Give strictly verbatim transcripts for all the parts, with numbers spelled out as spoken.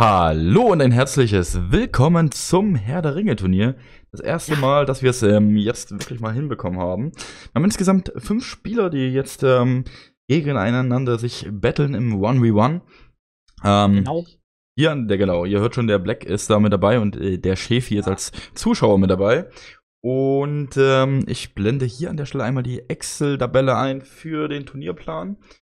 Hallo und ein herzliches Willkommen zum Herr der Ringe Turnier. Das erste Ja. Mal, dass wir es ähm, jetzt wirklich mal hinbekommen haben. Wir haben insgesamt fünf Spieler, die jetzt ähm, gegeneinander sich battlen im eins gegen eins. Ähm, Genau. Hier, der, genau, ihr hört schon, der Black ist da mit dabei und äh, der Schäfi ist als Zuschauer mit dabei. Und ähm, ich blende hier an der Stelle einmal die Excel-Tabelle ein für den Turnierplan.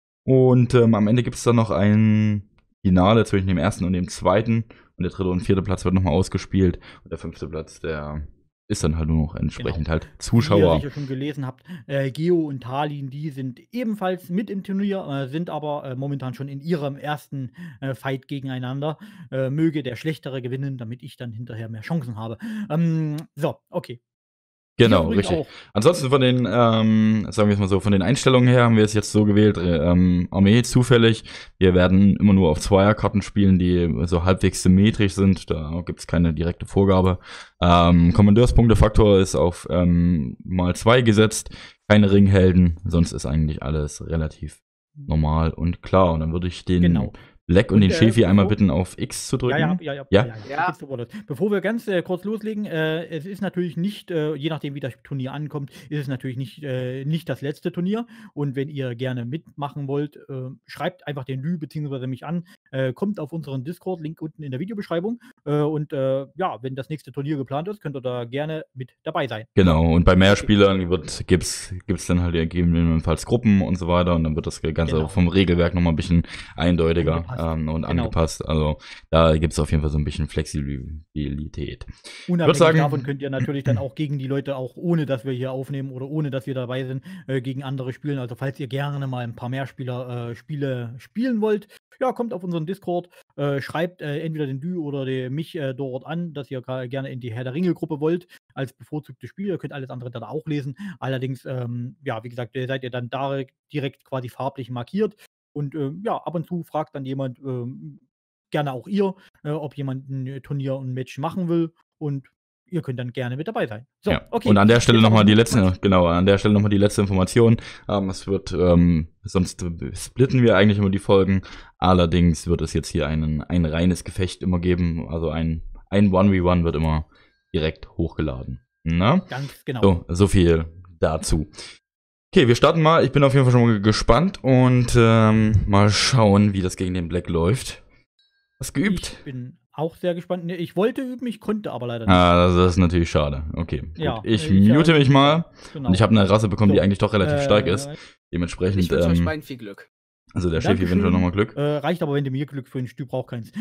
Und ähm, am Ende gibt es dann noch ein Finale zwischen dem ersten und dem zweiten. Und der dritte und vierte Platz wird nochmal ausgespielt. Und der fünfte Platz, der ist dann halt nur noch entsprechend Genau. halt Wie ihr Zuschauer. sicher schon gelesen habt, äh, Geo und Talin, die sind ebenfalls mit im Turnier, äh, sind aber äh, momentan schon in ihrem ersten äh, Fight gegeneinander. Äh, möge der Schlechtere gewinnen, damit ich dann hinterher mehr Chancen habe. Ähm, so, okay. Wir Genau, übrigens richtig. auch. Ansonsten von den, ähm, sagen wir es mal so, von den Einstellungen her haben wir es jetzt so gewählt, ähm, Armee zufällig. Wir werden immer nur auf Zweierkarten spielen, die so halbwegs symmetrisch sind. Da gibt es keine direkte Vorgabe. Ähm, Kommandeurspunktefaktor ist auf ähm, mal zwei gesetzt. Keine Ringhelden, sonst ist eigentlich alles relativ normal und klar. Und dann würde ich den Genau. Black und, Und, den äh, Schäfi einmal bevor- bitten, auf X zu drücken. Ja, ja, ja, ja, Ja? ja, ja, Ja. geht's sofort los. Bevor wir ganz äh, kurz loslegen, äh, es ist natürlich nicht, äh, je nachdem wie das Turnier ankommt, ist es natürlich nicht, äh, nicht das letzte Turnier. Und wenn ihr gerne mitmachen wollt, äh, schreibt einfach den Lü bzw. mich an, äh, kommt auf unseren Discord, Link unten in der Videobeschreibung. Äh, und äh, ja, wenn das nächste Turnier geplant ist, könnt ihr da gerne mit dabei sein. Genau, und bei mehr Spielern wird, gibt's, gibt's dann halt gegebenenfalls Gruppen und so weiter und dann wird das Ganze Genau. vom Regelwerk nochmal ein bisschen eindeutiger Angepasst. ähm, und Genau. angepasst. Also da gibt's auf jeden Fall so ein bisschen Flexibilität. Unabhängig sagen- davon könnt ihr natürlich dann auch gegen die Leute, auch ohne dass wir hier aufnehmen oder ohne dass wir dabei sind, äh, gegen andere spielen. Also falls ihr gerne mal ein paar Mehrspieler äh, Spiele spielen wollt, ja, kommt auf unseren Discord, äh, schreibt äh, entweder den Dü oder den, mich äh, dort an, dass ihr gra- gerne in die Herr der Ringe-Gruppe wollt, als bevorzugtes Spiel. Ihr könnt alles andere dann auch lesen. Allerdings, ähm, ja, wie gesagt, äh, seid ihr dann da direkt quasi farblich markiert. Und ähm, ja, ab und zu fragt dann jemand, ähm, gerne auch ihr, äh, ob jemand ein Turnier und ein Match machen will. Und ihr könnt dann gerne mit dabei sein. So, Ja. okay. Und an der Stelle Jetzt nochmal aber die genug letzte, Quatsch. genau, an der Stelle nochmal die letzte Information. Ähm, es wird, ähm, sonst splitten wir eigentlich immer die Folgen. Allerdings wird es jetzt hier einen, ein reines Gefecht immer geben. Also ein, ein eins gegen eins wird immer direkt hochgeladen. Na? Ganz genau. So, so viel dazu. Okay, wir starten mal. Ich bin auf jeden Fall schon mal gespannt und ähm, mal schauen, wie das gegen den Black läuft. Hast geübt? Ich bin auch sehr gespannt. Nee, ich wollte üben, ich konnte aber leider nicht. Ah, das ist natürlich schade. Okay, gut. Ja, ich ich, mute äh, mich mal. Genau. Und ich habe eine Rasse bekommen, So, die eigentlich doch relativ äh, stark ist. Dementsprechend, Ich wünsche euch ähm, beiden viel Glück. also der Chef Dankeschön. wünscht nochmal Glück. Äh, reicht aber, wenn du mir Glück wünschst, du brauchst keins.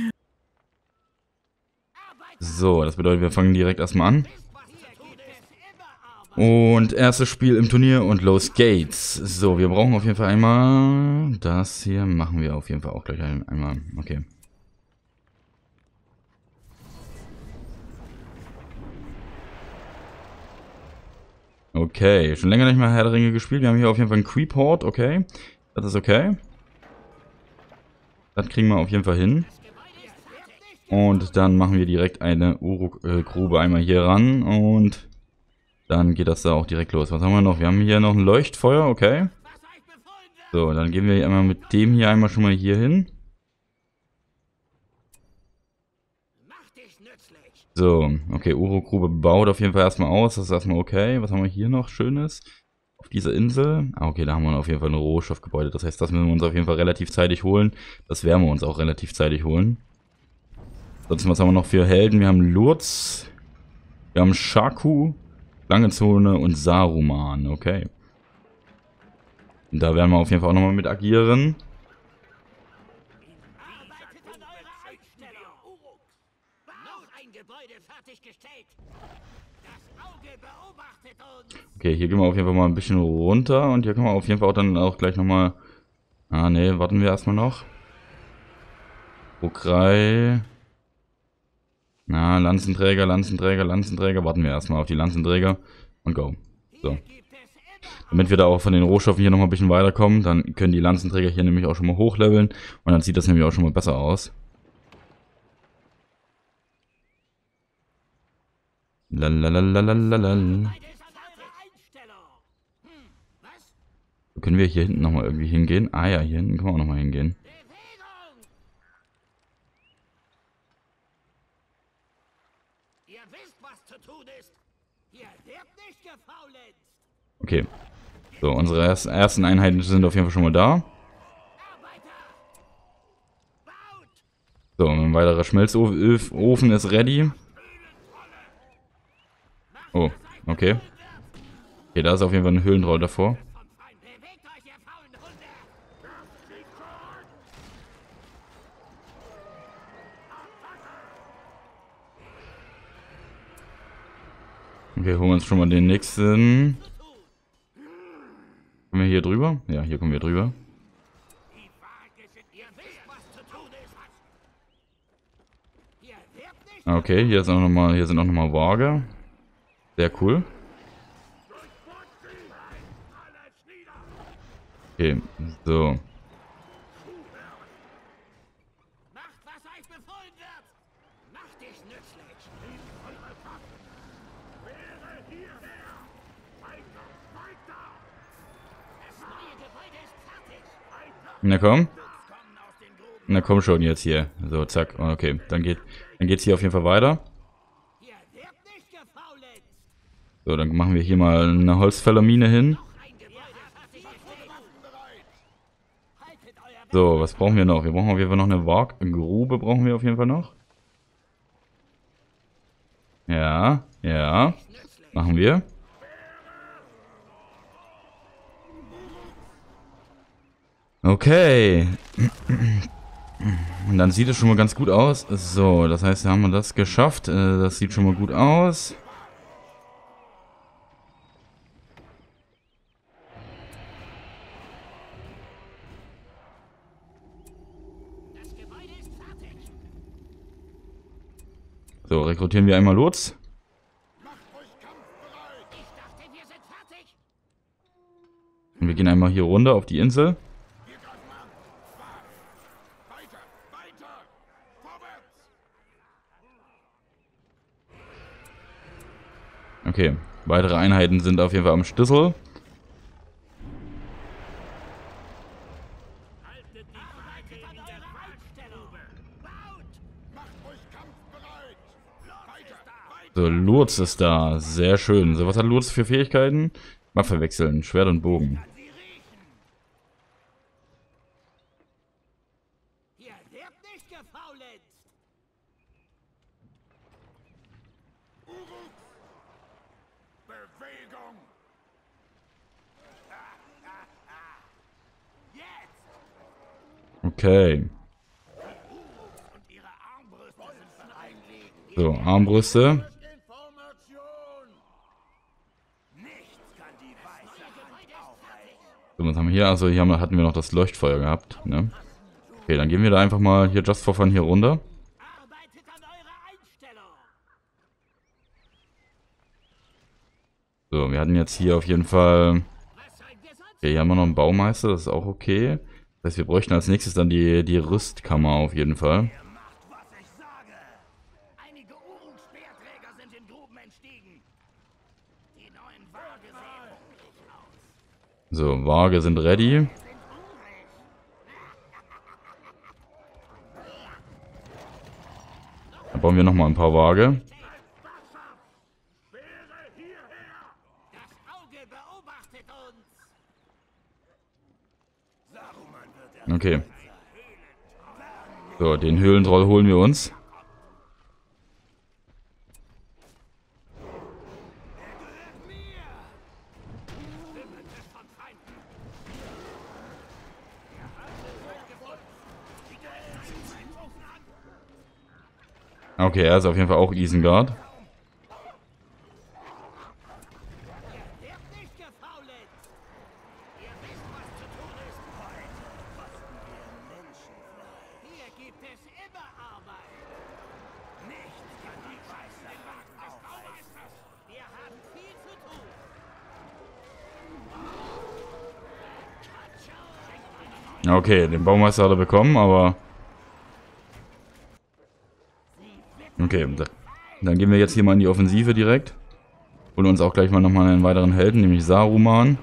So, das bedeutet, wir fangen direkt erstmal an. Und erstes Spiel im Turnier und los geht's. So, wir brauchen auf jeden Fall einmal das hier. Machen wir auf jeden Fall auch gleich ein, einmal. Okay. Okay, schon länger nicht mehr Herr der Ringe gespielt. Wir haben hier auf jeden Fall einen Creep-Horde, okay. Das ist okay. Das kriegen wir auf jeden Fall hin. Und dann machen wir direkt eine Uruk-Grube einmal hier ran und dann geht das da auch direkt los. Was haben wir noch? Wir haben hier noch ein Leuchtfeuer, okay. So, dann gehen wir einmal mit dem hier einmal schon mal hier hin. So, okay, Uruk-Grube baut auf jeden Fall erstmal aus. Das ist erstmal okay. Was haben wir hier noch Schönes? Auf dieser Insel. Ah, okay, da haben wir auf jeden Fall ein Rohstoffgebäude. Das heißt, das müssen wir uns auf jeden Fall relativ zeitig holen. Das werden wir uns auch relativ zeitig holen. Ansonsten, was haben wir noch für Helden? Wir haben Lurz. Wir haben Shaku, Langezone und Saruman. Okay. Und da werden wir auf jeden Fall auch nochmal mit agieren. Okay, hier gehen wir auf jeden Fall mal ein bisschen runter und hier können wir auf jeden Fall auch dann auch gleich nochmal... Ah, ne, warten wir erstmal noch. Ukrai. Na, Lanzenträger, Lanzenträger, Lanzenträger. Warten wir erstmal auf die Lanzenträger und go. So. Damit wir da auch von den Rohstoffen hier nochmal ein bisschen weiterkommen, dann können die Lanzenträger hier nämlich auch schon mal hochleveln und dann sieht das nämlich auch schon mal besser aus. Lalalalalalal. Können wir hier hinten nochmal irgendwie hingehen? Ah ja, hier hinten können wir auch nochmal hingehen. Okay. So, unsere ersten Einheiten sind auf jeden Fall schon mal da. So, ein weiterer Schmelzofen ist ready. Oh, okay. Okay, da ist auf jeden Fall ein Höhlentroll davor. Okay, holen wir uns schon mal den nächsten. Kommen wir hier drüber? Ja, hier kommen wir drüber. Okay, hier ist auch noch mal, hier sind auch nochmal Waage. Sehr cool. Okay, so. Na komm. Na komm schon jetzt hier. So, zack. Okay, dann geht dann geht's hier auf jeden Fall weiter. So, dann machen wir hier mal eine Holzfällermine hin. So, was brauchen wir noch? Wir brauchen auf jeden Fall noch eine Warggrube, brauchen wir auf jeden Fall noch. Ja, ja. Machen wir. Okay. Und dann sieht es schon mal ganz gut aus. So, das heißt, haben wir das geschafft. Das sieht schon mal gut aus. So, rekrutieren wir einmal Lutz. Und wir gehen einmal hier runter auf die Insel. Okay, weitere Einheiten sind auf jeden Fall am Schlüssel. So, Lurz ist da. Sehr schön. So, was hat Lurz für Fähigkeiten? Waffe wechseln, Schwert und Bogen. Okay. So, Armbrüste. So, was haben wir hier? Also hier haben, hatten wir noch das Leuchtfeuer gehabt, ne? Okay, dann gehen wir da einfach mal hier just for fun hier runter. So, wir hatten jetzt hier auf jeden Fall... Okay, hier haben wir noch einen Baumeister, das ist auch okay. Das heißt, wir bräuchten als nächstes dann die, die Rüstkammer auf jeden Fall. So, Waage sind ready. Dann bauen wir nochmal ein paar Waage. Okay. So, den Höhlentroll holen wir uns. Okay, er ist auf jeden Fall auch Isengard. Okay, den Baumeister hat er bekommen, aber... Okay, dann gehen wir jetzt hier mal in die Offensive direkt. Holen uns auch gleich mal nochmal einen weiteren Helden, nämlich Saruman.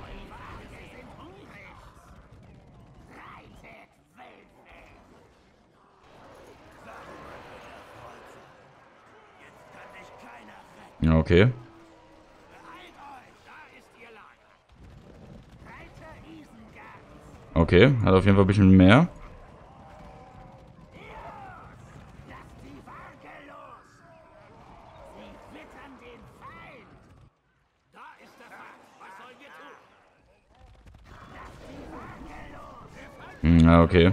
Ja, okay. Okay, hat auf jeden Fall ein bisschen mehr. Ja, okay.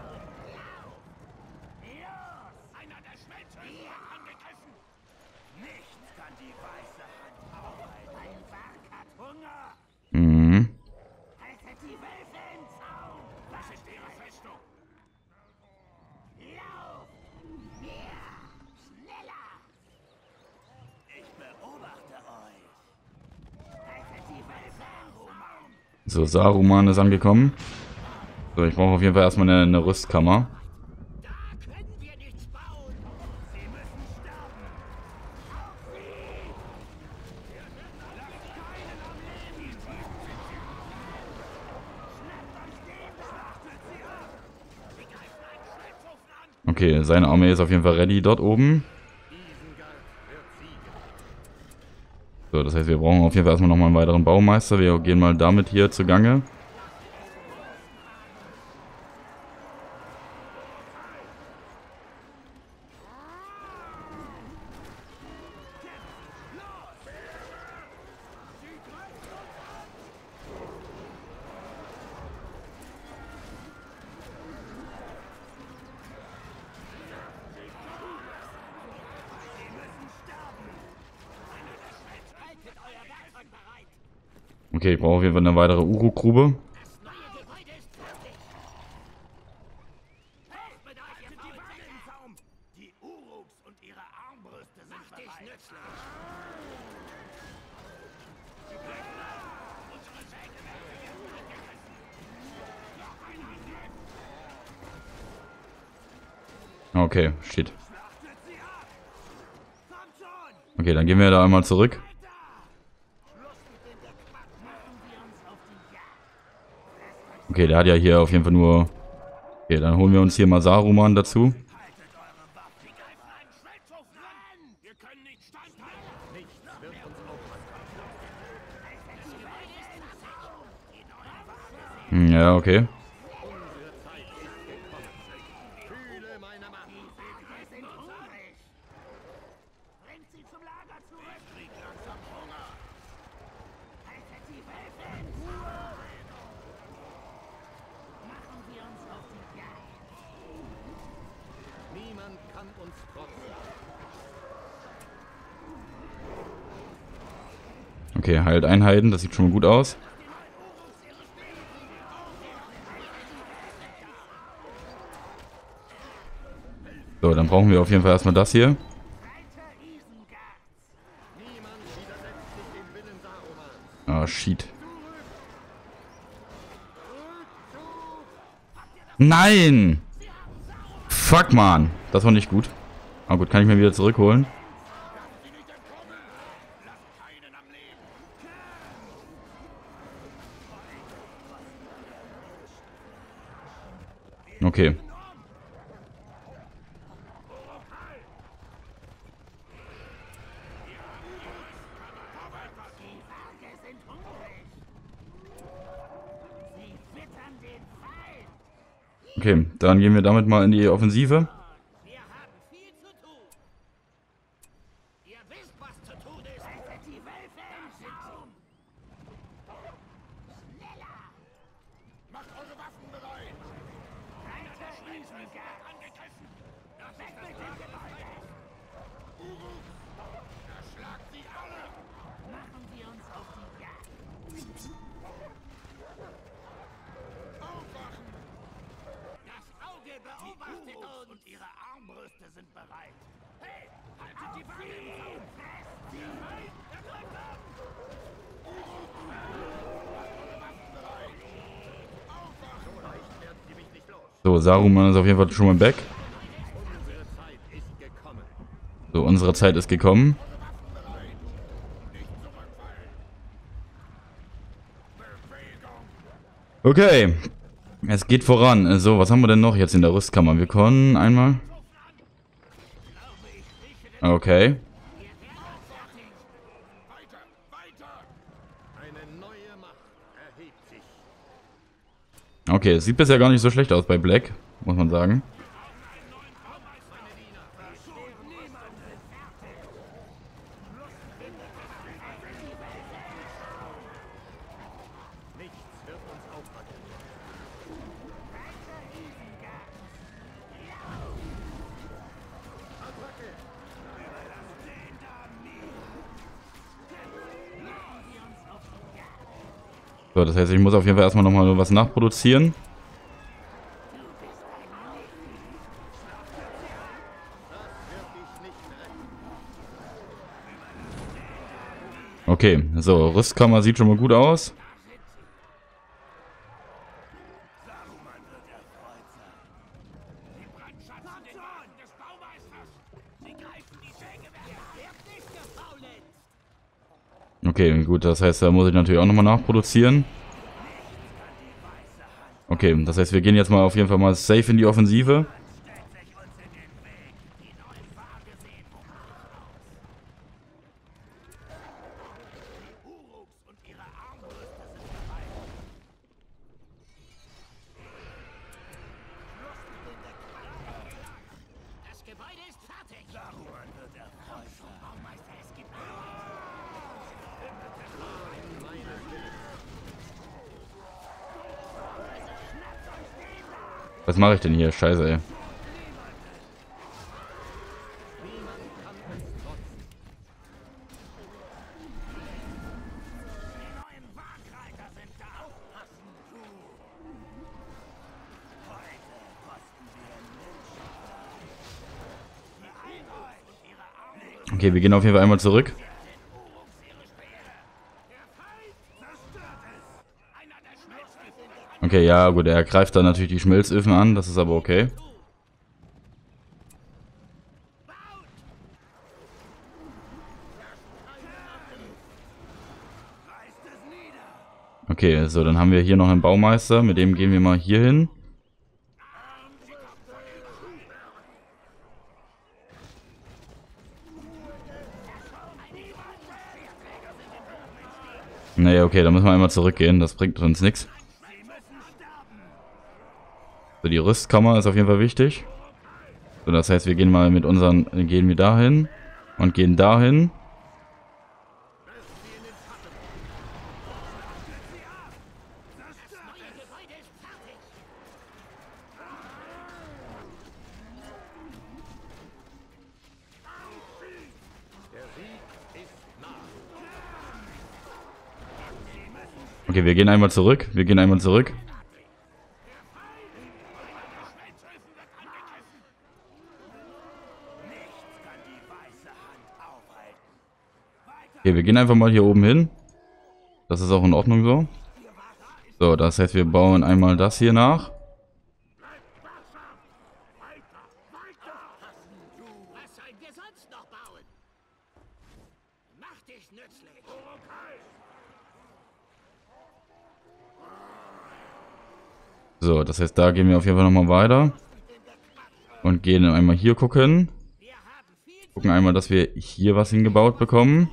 Mhm. So, Saruman ist angekommen. So, ich brauche auf jeden Fall erstmal eine, eine Rüstkammer. Okay, seine Armee ist auf jeden Fall ready dort oben. So, das heißt, wir brauchen auf jeden Fall erstmal nochmal einen weiteren Baumeister. Wir gehen mal damit hier zugange. Okay, ich brauche auf jeden Fall eine weitere Uro-Grube. Okay, shit. Okay, dann gehen wir da einmal zurück. Okay, der hat ja hier auf jeden Fall nur... Okay, dann holen wir uns hier mal Saruman dazu. Ja, okay. Okay, heilt Einheiten, das sieht schon mal gut aus. So, dann brauchen wir auf jeden Fall erstmal das hier. Oh, shit. Nein! Fuck, man. Das war nicht gut. Aber gut, kann ich mir wieder zurückholen. Okay. Okay, dann gehen wir damit mal in die Offensive. Und ihre Armbrüste sind bereit. Hey, haltet die Waffen fest! Er greift ab! So, Saruman ist auf jeden Fall schon mal weg. So, unsere Zeit ist gekommen. Okay. Es geht voran. So, was haben wir denn noch jetzt in der Rüstkammer? Wir können einmal... Okay. Eine neue Macht erhebt sich. Okay, es sieht bisher gar nicht so schlecht aus bei Black, muss man sagen. Nichts wird uns aufhalten. Attacke! Überlass den da mir! So, das heißt, ich muss auf jeden Fall erstmal nochmal was nachproduzieren. Okay, so, Rüstkammer sieht schon mal gut aus. Okay, gut, das heißt, da muss ich natürlich auch nochmal nachproduzieren. Okay, das heißt, wir gehen jetzt mal auf jeden Fall mal safe in die Offensive. Das Gebäude ist fertig. Saruman wird erfreut vom Baumeister. Es gibt Was mache ich denn hier? Scheiße, ey. Okay, wir gehen auf jeden Fall einmal zurück. Okay, ja gut, er greift dann natürlich die Schmelzöfen an, das ist aber okay. Okay, so, dann haben wir hier noch einen Baumeister, mit dem gehen wir mal hier hin. Nee, okay, da müssen wir einmal zurückgehen, das bringt uns nichts. So, die Rüstkammer ist auf jeden Fall wichtig. So, das heißt, wir gehen mal mit unseren, gehen wir dahin und gehen dahin. Okay, wir gehen einmal zurück. Wir gehen einmal zurück. Okay, wir gehen einfach mal hier oben hin. Das ist auch in Ordnung so. So, das heißt, wir bauen einmal das hier nach. Was sollen wir sonst noch bauen? Mach dich nützlich. So, das heißt, da gehen wir auf jeden Fall nochmal weiter. Und gehen einmal hier gucken. Gucken einmal, dass wir hier was hingebaut bekommen.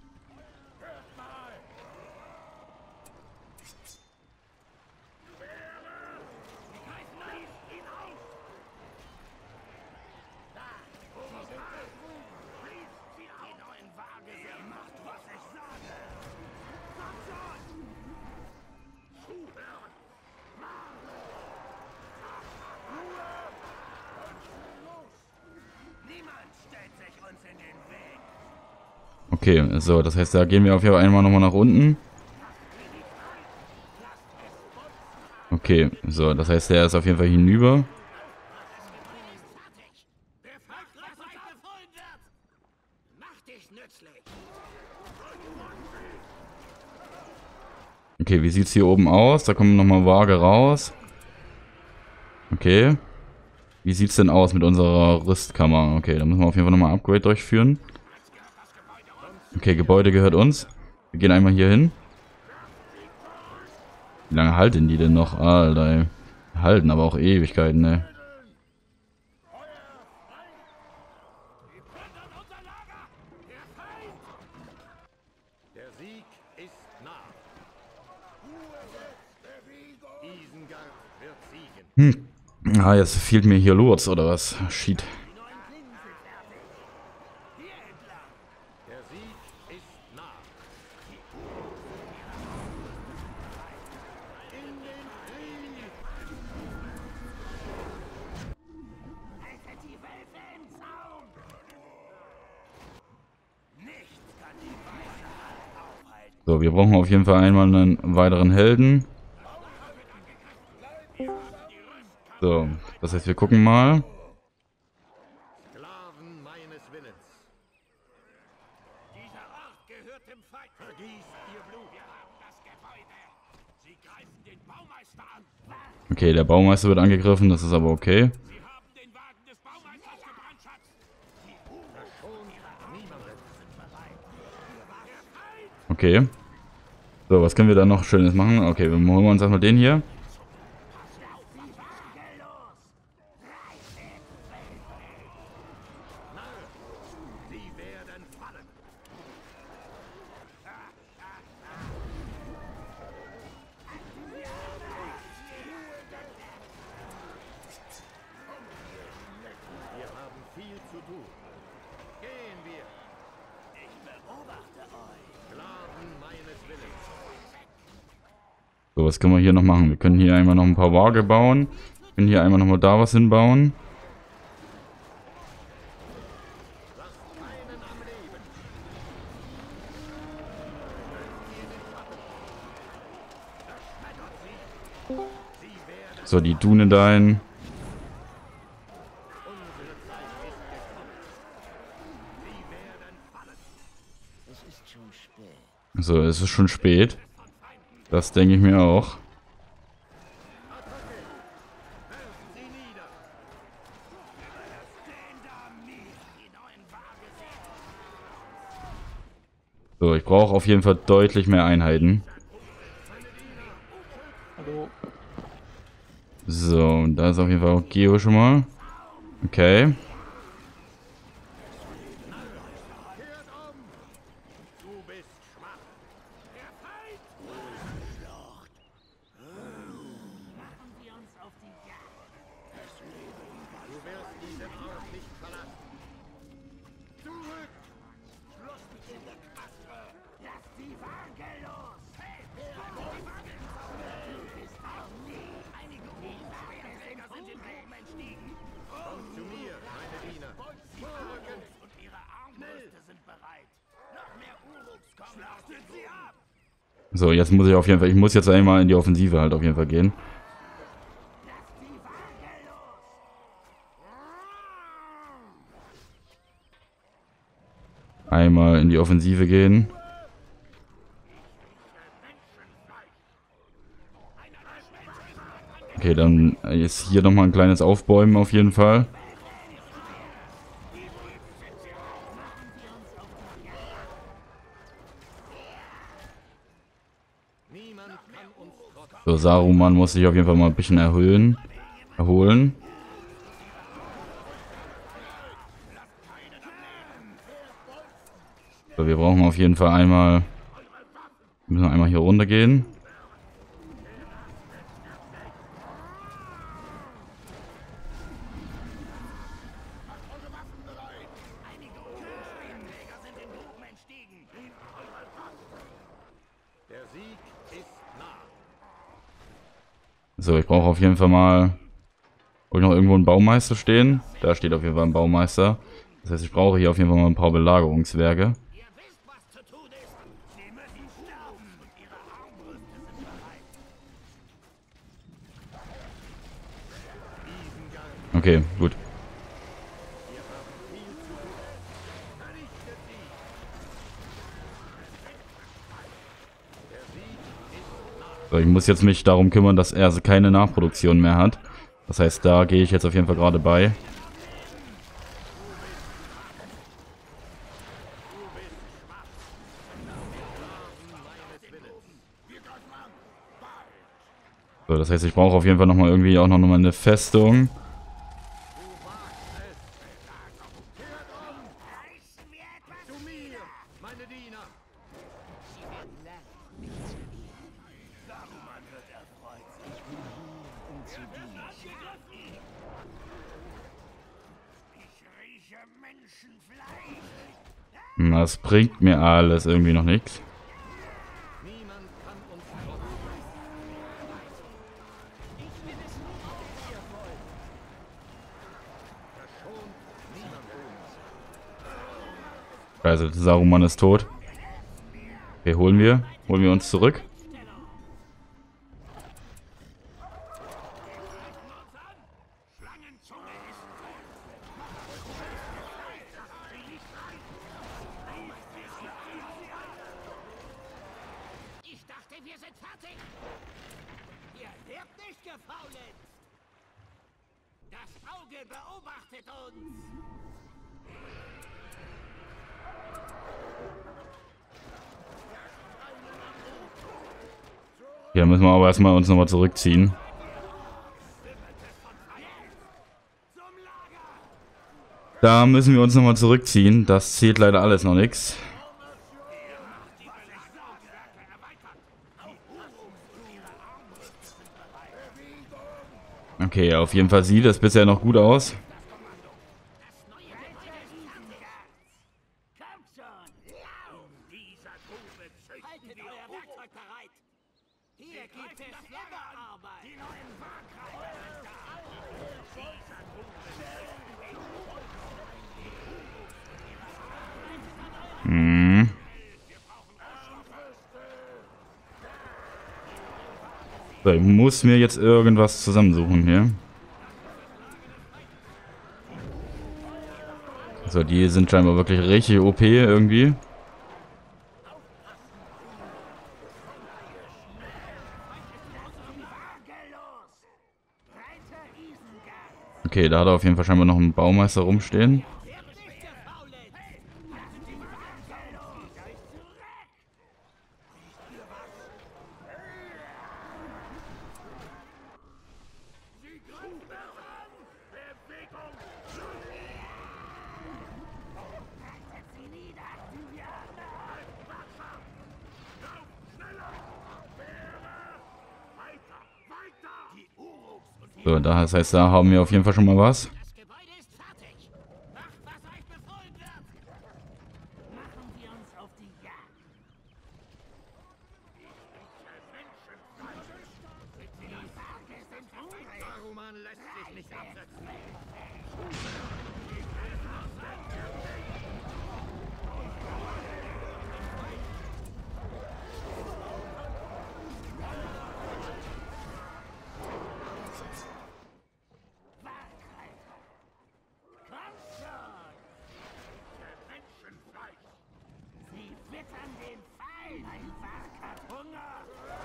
Okay, so, das heißt, da gehen wir auf jeden Fall einmal nochmal nach unten. Okay, so, das heißt, der ist auf jeden Fall hinüber. Okay, wie sieht es hier oben aus? Da kommen nochmal Waage raus. Okay. Wie sieht es denn aus mit unserer Rüstkammer? Okay, da müssen wir auf jeden Fall nochmal ein Upgrade durchführen. Okay, Gebäude gehört uns. Wir gehen einmal hier hin. Wie lange halten die denn noch? Alter, ey. Halten aber auch Ewigkeiten, ne? Der Sieg ist nah. Isengard wird siegen. Hm. Ah, jetzt fehlt mir hier Lurz, oder was? Shit. Der Sieg ist nah. In den Krieg! Haltet die Wölfe im Zaum! Nichts kann die weiße Hand aufhalten. So, wir brauchen auf jeden Fall einmal einen weiteren Helden. So, das heißt, wir gucken mal. Sklaven meines Willens. Dieser Ort gehört dem Feind. Vergießt ihr Blut. Wir haben das Gebäude. Sie greifen den Baumeister an. Okay, der Baumeister wird angegriffen, das ist aber okay. Sie haben den Wagen des Baumeisters gebrandschatzt. Verschont niemanden. Okay. So, was können wir da noch Schönes machen? Okay, wir holen uns erstmal den hier. Sie werden fallen. Wir haben viel zu tun. Gehen wir. Ich beobachte euch. Sklaven meines Willens. So, was können wir hier noch machen? Wir können hier einmal noch ein paar Waage bauen. Wir können hier einmal noch mal da was hinbauen. Einen am Leben. Zerschmettert sie. Sie werden So, die Dune dahin. unsere Zeit ist gekommen. Sie werden fallen. Es ist schon spät. So, es ist schon spät. Das denke ich mir auch. Werfen sie nieder. Stand Armee. Die neuen Wagen sind. So, ich brauche auf jeden Fall deutlich mehr Einheiten. Hallo. So, und da ist auf jeden Fall auch Geo schon mal. Okay. Kehrt um. Du bist schwach. Der Feind. Machen wir uns auf die Jagd. Du wirst diesen Ort nicht verlassen. Zurück. Schluss mit dem Gequatsche. Lass die Waage los. Hey, halt die Waage. Du bist Armee. Einigung. Die Wagenjäger sind in Gruben entstiegen. Kommt zu mir, meine Diener. Vorrücken. Und ihre Armbrüste sind bereit. Noch mehr Uruks kommen. Schlachtet sie ab. So, jetzt muss ich auf jeden Fall, ich muss jetzt einmal in die Offensive halt auf jeden Fall gehen. Einmal in die Offensive gehen. Okay, dann ist hier nochmal ein kleines Aufbäumen auf jeden Fall. Niemand kann uns trotzen. So, Saruman muss sich auf jeden Fall mal ein bisschen erhöhen, erholen. So, wir brauchen auf jeden Fall einmal, wir müssen einmal hier runter gehen. Der Sieg ist nah. So, ich brauche auf jeden Fall mal, wo ich noch irgendwo einen Baumeister stehen. Da steht auf jeden Fall ein Baumeister. Das heißt, ich brauche hier auf jeden Fall mal ein paar Belagerungswerke. Ihr wisst, was zu tun ist. Sie müssen sterben und ihre Armbrüste sind bereit. Isengard, Okay, gut. wir haben viel zu tun. Vernichtet sie. Der Sieg ist nah. So, ich muss jetzt mich darum kümmern, dass er keine Nachproduktion mehr hat. Das heißt, da gehe ich jetzt auf jeden Fall gerade bei. So, das heißt, ich brauche auf jeden Fall nochmal irgendwie auch noch mal eine Festung. Zu mir, meine Diener. Um zu dienen. Das bringt mir alles irgendwie noch nichts. Niemand kann uns trotzen. Ich will es nicht dir folgen. Verschont niemand uns. Also Saruman ist tot. Okay, holen wir. Holen wir uns zurück. Ich dachte, wir sind fertig. Ihr werdet nicht gefaulenzt. Das Auge beobachtet uns. Hier müssen wir aber erstmal uns nochmal zurückziehen. Da müssen wir uns nochmal zurückziehen. Das zählt leider alles noch nichts. Okay, auf jeden Fall sieht es bisher noch gut aus. Kommt schon. Dieser Grube haltet euer Werkzeug bereit. Hier gibt es Arbeit. Die neuen Hm. So, ich muss mir jetzt irgendwas zusammensuchen hier. So, die sind scheinbar wirklich richtig O P irgendwie. Okay, da hat er auf jeden Fall scheinbar noch einen Baumeister rumstehen. So, das heißt, da haben wir auf jeden Fall schon mal was. Das Gebäude ist fertig. Macht, was euch befohlen wird. Machen wir uns auf die Jagd. Saruman lässt sich nicht absetzen. Sie wittern den Feind. Ein Werk hat Hunger.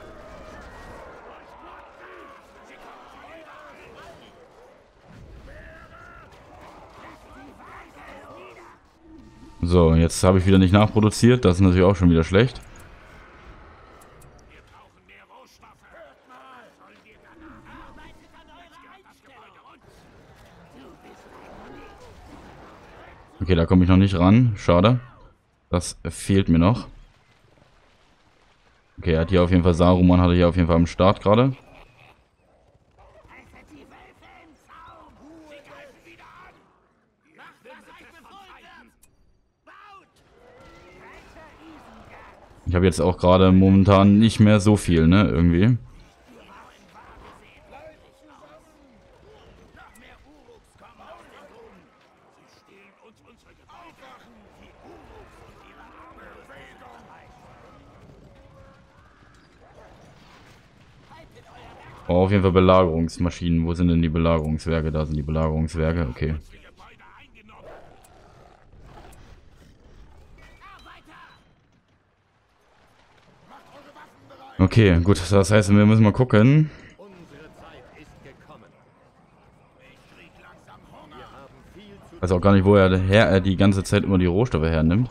So, jetzt habe ich wieder nicht nachproduziert. Das ist natürlich auch schon wieder schlecht. Wir brauchen mehr Rohstoffe. Hört mal. Sollen wir danach arbeitet an eurer Einstellung. Du bist ein Okay, da komme ich noch nicht ran. Schade. Das fehlt mir noch. Okay, er hat hier auf jeden Fall Saruman, hat er hier auf jeden Fall am Start gerade. Haltet die Wölfe im Zaum. Sie greifen wieder an. Macht, was euch befohlen wird. Baut. Reiter Isengard. Ich habe jetzt auch gerade momentan nicht mehr so viel, ne, irgendwie. Noch mehr Uruks kommen aus den Gruben. Sie stehlen uns unsere Gebäude. Die Uruks und ihre arme Bewegung. Haltet euer Werk. Oh, auf jeden Fall Belagerungsmaschinen. Wo sind denn die Belagerungswerke? Da sind die Belagerungswerke, okay. Gebäude eingenommen. Arbeiter! Okay, gut, das heißt, wir müssen mal gucken. Unsere Zeit ist gekommen. Ich krieg langsam Hunger. Wir haben viel zu Ich weiß auch gar nicht, wo er her er die ganze Zeit immer die Rohstoffe hernimmt.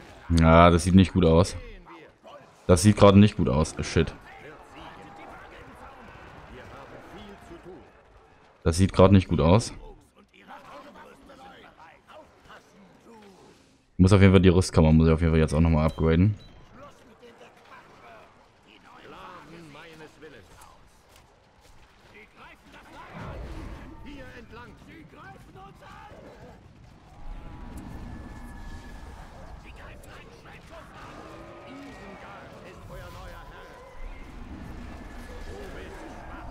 Ja, das sieht nicht gut aus. Das sieht gerade nicht gut aus. Shit. Das sieht gerade nicht gut aus. Ich muss auf jeden Fall die Rüstkammer, muss ich auf jeden Fall jetzt auch nochmal upgraden. Sklaven meines Willens. Sie greifen das Lager an. Hier entlang. Sie greifen uns an. Sie greifen einen Schwertschuss an. Isengard ist euer neuer Herr. Du bist schwach.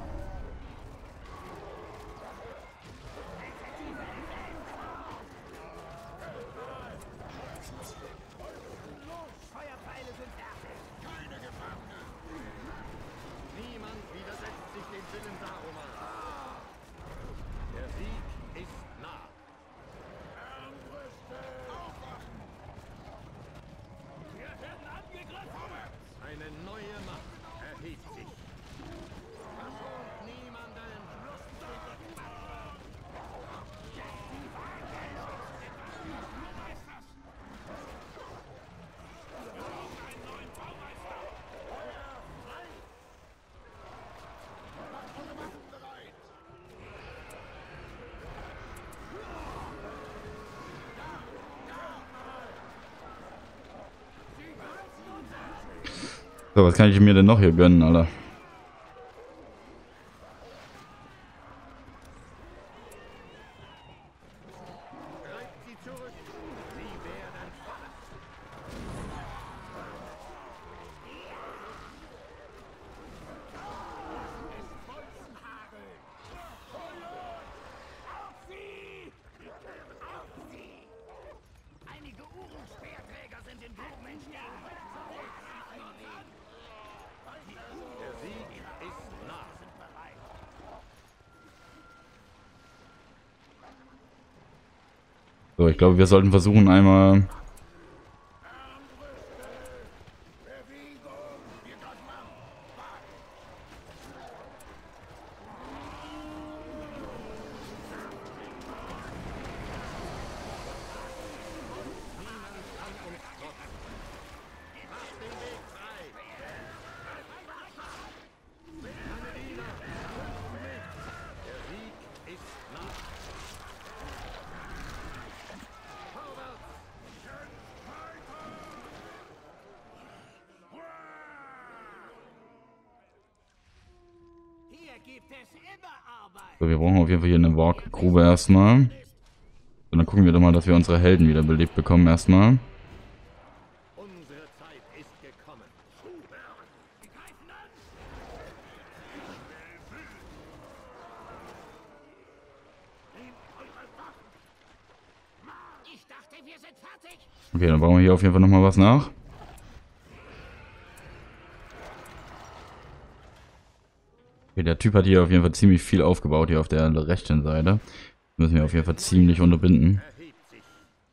Feuerpfeile sind fertig. Keine Gefangene. Niemand widersetzt sich dem Willen Saruman. Der Sieg ist nah. Aufwachen! Wir werden angegriffen! Eine neue Macht erhebt sich. Verschont niemanden! So, was kann ich mir denn noch hier gönnen, Alter? Treibt sie zurück! Sie werden fallen! Einige Uhren-Speerträger sind in Gruben entstanden. Der Sieg ist nah. So, ich glaube, wir sollten versuchen, einmal... Hier gibt es immer Arbeit. So, wir brauchen auf jeden Fall hier eine Warg-Grube erstmal. Und dann gucken wir doch mal, dass wir unsere Helden wieder belebt bekommen erstmal. Unsere Zeit ist gekommen. Sie greifen an. Nehmt eure Waffen. Ich dachte, wir sind fertig. Okay, dann brauchen wir hier auf jeden Fall nochmal was nach. Okay, der Typ hat hier auf jeden Fall ziemlich viel aufgebaut, hier auf der rechten Seite. Müssen wir auf jeden Fall ziemlich unterbinden. Erhebt sich.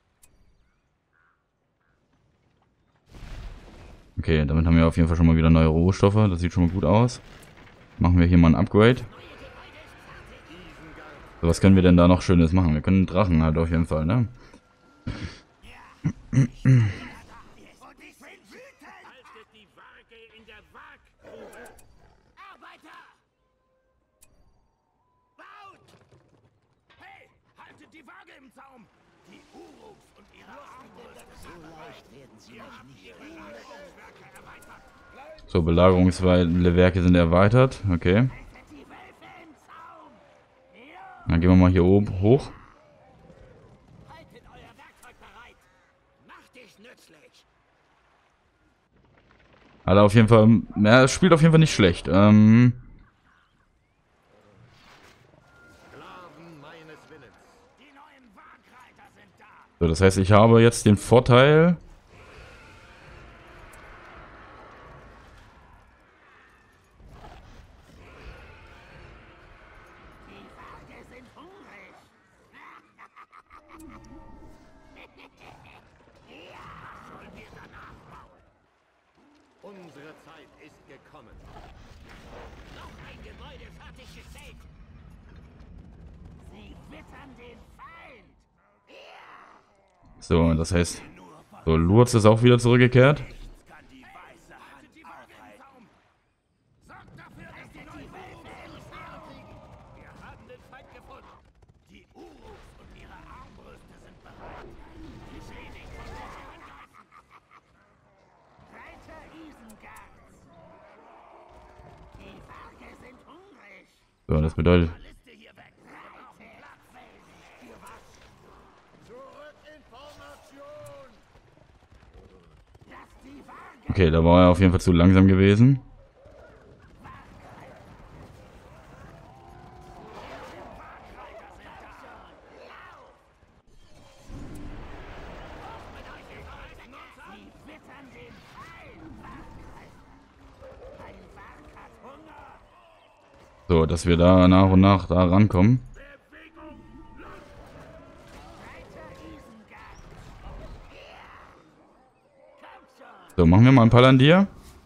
Okay, damit haben wir auf jeden Fall schon mal wieder neue Rohstoffe. Das sieht schon mal gut aus. Machen wir hier mal ein Upgrade. So, was können wir denn da noch Schönes machen? Wir können einen Drachen halt auf jeden Fall, ne? Und ich bin wütend. Haltet die Waage in der Waaggrube. Arbeiter! Baut! Hey, haltet die Waage im Zaum! Die Uruks und ihre Armbrüste. So leicht werden sie mich nicht Ihre Lagerungswerke erweitert. So, Belagerungswerke sind erweitert. Okay. Haltet die Wölfe im Zaum! Ja! Dann gehen wir mal hier oben hoch. Haltet euer Werkzeug bereit! Macht dich nützlich! Alter, auf jeden Fall, ja, es spielt auf jeden Fall nicht schlecht. Ähm, Sklaven meines Willens. Die neuen Waagreiter sind da! so, das heißt, ich habe jetzt den Vorteil. Die Waage sind hungrig! Ja! Was sollen wir danach bauen? Unsere Zeit ist gekommen. Noch ein Gebäude fertiggestellt! Sie wittern den Feind! Ja! So, das heißt, so, Lurz ist auch wieder zurückgekehrt. Kann die weiße Hand die Waage im Zaum! Sorgt dafür, dass die neuen Wölfe im Zaum liegen! Wir haben den Feind gefunden. Die Uruks und ihre Armbrüste sind bereit. Ich sehe dich von wo sie angreifen. Reiter Isengards. Die Werke sind hungrig. So, das bedeutet. Liste hier weg. Für was? Zurück in Formation. Lass die Werke. Okay, da war er auf jeden Fall zu langsam gewesen. So, dass wir da nach und nach da rankommen. So, machen wir mal ein Palantir.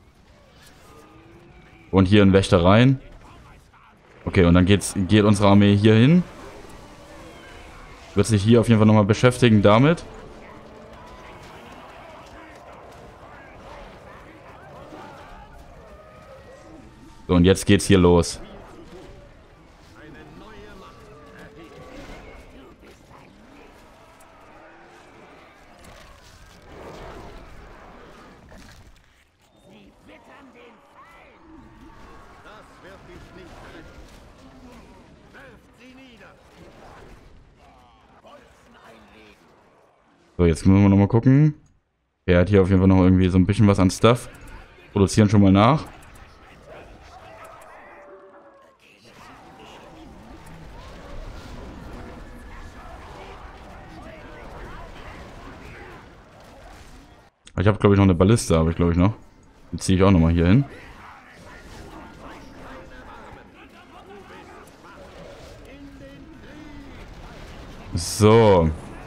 Und hier ein Wächter rein. Okay, und dann geht's, geht unsere Armee hier hin. Wird sich hier auf jeden Fall nochmal beschäftigen damit. So, und jetzt geht's hier los. So, jetzt müssen wir nochmal gucken. Er hat hier auf jeden Fall noch irgendwie so ein bisschen was an Stuff. Produzieren schon mal nach. Ich habe, glaube ich, noch eine Balliste, habe ich, glaube ich, noch. Die ziehe ich auch nochmal hier hin. So.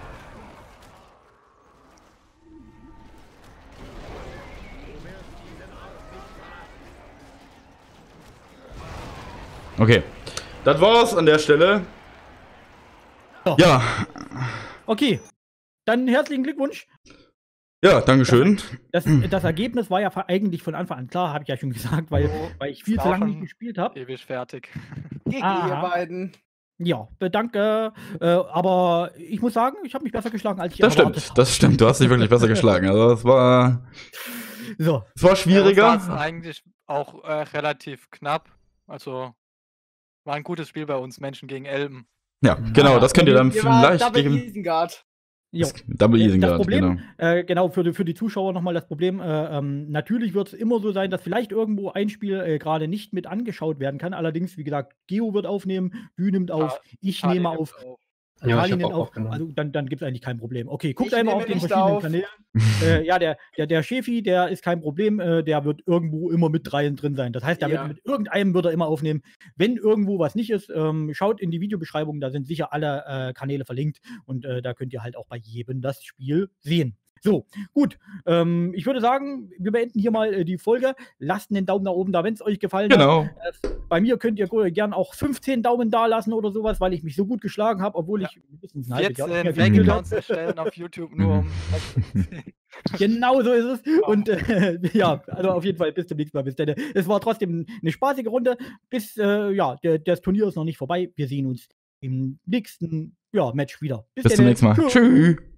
Okay. Das war's an der Stelle. So. Ja. Okay. Dann herzlichen Glückwunsch. Ja, dankeschön. Das, das Ergebnis war ja eigentlich von Anfang an klar, habe ich ja schon gesagt, weil, Oh, weil ich viel ist zu auch lange schon nicht gespielt habe. Ewig fertig. Gegen Aha. ihr beiden. Ja, danke. Äh, aber ich muss sagen, ich habe mich besser geschlagen, als ich Das erwartet stimmt, das stimmt. Du hast dich wirklich besser geschlagen. Also es war, habe. So. es war schwieriger. Es war eigentlich auch äh, relativ knapp. Also war ein gutes Spiel bei uns, Menschen gegen Elben. Ja, genau, das könnt ihr dann Ihr war vielleicht Double gegen Isengard. Jo. Double Das Isengard, Problem, genau. äh, genau, für die, für die Zuschauer nochmal das Problem, äh, ähm, natürlich wird es immer so sein, dass vielleicht irgendwo ein Spiel äh, gerade nicht mit angeschaut werden kann. Allerdings, wie gesagt, Geo wird aufnehmen, Dü nimmt auf, ich Kali nehme nimmt auf, auf. Ja, Kali ich hab nimmt auch auf. aufgenommen. Also dann, dann gibt es eigentlich kein Problem. Okay, guckt Ich einmal nehme auf den nicht verschiedenen auf. Kanälen. äh, ja, der, der, der Chefi, der ist kein Problem, äh, der wird irgendwo immer mit dreien drin sein. Das heißt, der Ja. wird mit irgendeinem wird er immer aufnehmen. Wenn irgendwo was nicht ist, ähm, schaut in die Videobeschreibung, da sind sicher alle äh, Kanäle verlinkt und äh, da könnt ihr halt auch bei jedem das Spiel sehen. So, gut. Ähm, ich würde sagen, wir beenden hier mal äh, die Folge. Lasst einen Daumen nach oben da, wenn es euch gefallen Genau. hat. Äh, bei mir könnt ihr gern auch fünfzehn Daumen da lassen oder sowas, weil ich mich so gut geschlagen habe, obwohl Ja. ich ein bisschen ein halbes Jahr nicht mehr vierzehn gespielt Fake-Accounts erstellen auf YouTube nur um. Genau so ist es. Und äh, ja, also auf jeden Fall bis zum nächsten Mal. Bis dann. Es war trotzdem eine spaßige Runde. Bis, äh, ja, der, das Turnier ist noch nicht vorbei. Wir sehen uns im nächsten ja, Match wieder. Bis zum nächsten Mal. Tschüss. Tschüss.